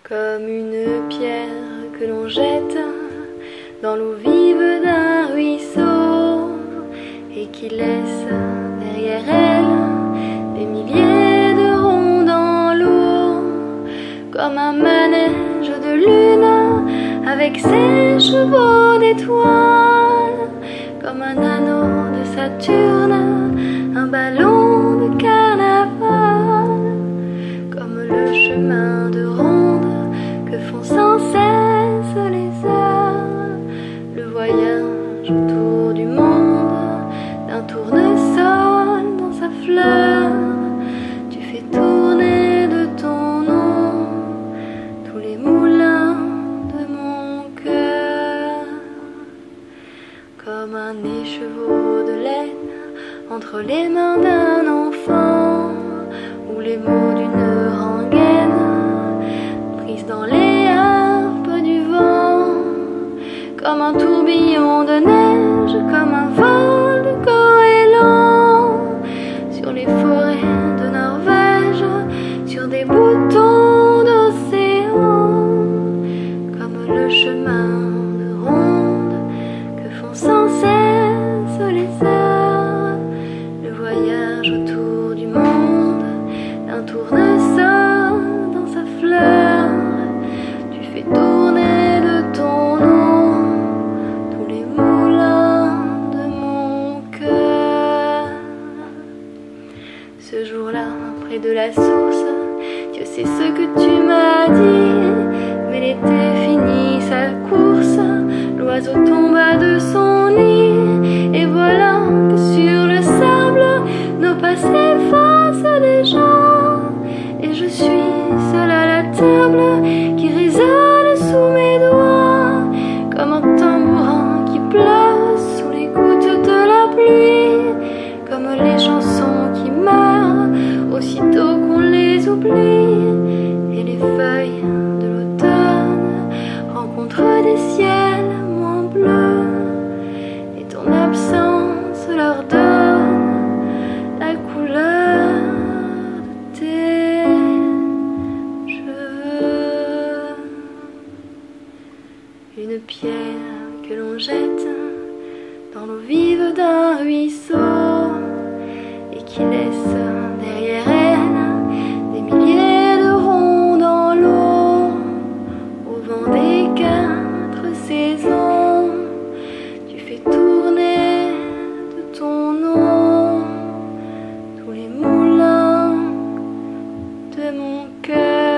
Comme une pierre que l'on jette dans l'eau vive d'un ruisseau et qui laisse derrière elle des milliers de ronds dans l'eau. Comme un manège de lune avec ses chevaux d'étoiles, comme un anneau de Saturne, un ballon de carnaval, comme le chemin de ronde que font sans cesse les heures, le voyage autour du monde d'un tournesol dans sa fleur. Tu fais tourner de ton nom tous les moulins de mon cœur, comme un écheveau de laine entre les mains d'un enfant, ou les mots d'une rengaine prise dans les harpes du vent, comme un tourbillon de neige, comme un vol de goéland sur les forêts de Norvège, sur des boutons d'océan, comme le chemin de ronde que font sans cesse les heures, le voyage autour du monde d'un tournesol dans sa fleur. Tu fais tourner de ton nom tous les moulins de mon cœur. Ce jour-là, près de la source, Dieu sait ce que tu m'as dit, mais l'été finit sa course, l'oiseau tomba de son nid, et voilà que sur le sable nos pas s'effacent déjà, et je suis seule à la table qui résonne sous mes doigts, comme un tambourin qui pleure sous les gouttes de la pluie, comme les chansons qui meurent aussitôt qu'on les oublie, et les feuilles de l'automne rencontrent des ciels moins bleus, et ton absence leur donne la couleur de tes cheveux. Une pierre que l'on jette dans l'eau vive d'un ruisseau et qui laisse derrière elle des milliers de ronds dans l'eau, au vent des 4 saisons. Tu fais tourner de ton nom tous les moulins de mon cœur.